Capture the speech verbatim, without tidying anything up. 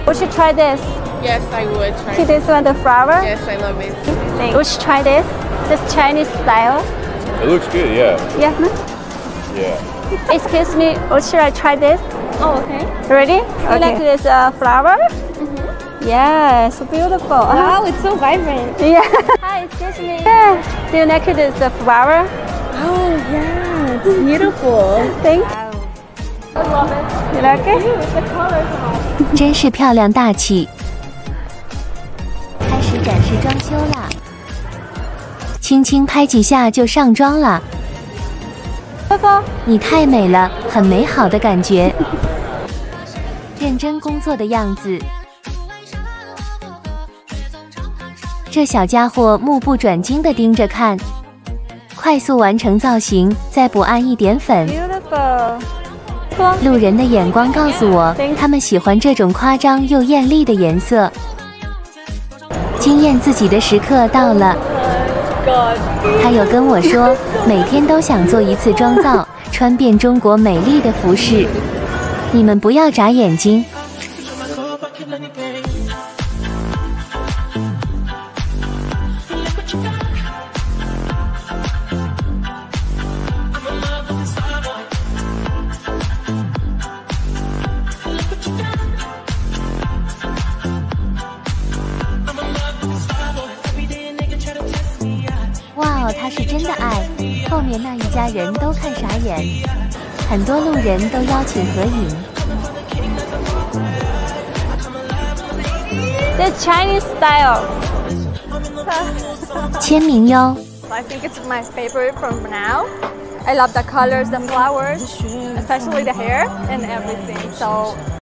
Would you try this? Yes, I would try. See this one, the flower? Yes, I love it. Would you try this? This Chinese style? It looks good, yeah. Yeah. Yeah. Excuse me, or should I try this? Oh, okay. Ready? You Okay. like this uh, flower? Mm-hmm. Yeah, so beautiful. Wow, it's so vibrant. Yeah. Hi, excuse me. Yeah. Do you like this uh, flower? Oh, yeah, it's beautiful. Thank you. I love it. You like it? The colors are 真是漂亮大气。开始展示装修啦，轻轻拍几下就上妆了。你太美了，很美好的感觉。认真工作的样子。这小家伙目不转睛地盯着看，快速完成造型，再补按一点粉。 Beautiful. 路人的眼光告诉我，他们喜欢这种夸张又艳丽的颜色。惊艳自己的时刻到了。他有跟我说，每天都想做一次妆造，穿遍中国美丽的服饰。你们不要眨眼睛。哇哦，他是真的爱，后面那一家人都看傻眼，很多路人都邀请合影。 This Chinese style. 签名哟。 I think it's my favorite from now. I love the colors, the flowers, especially the hair and everything. So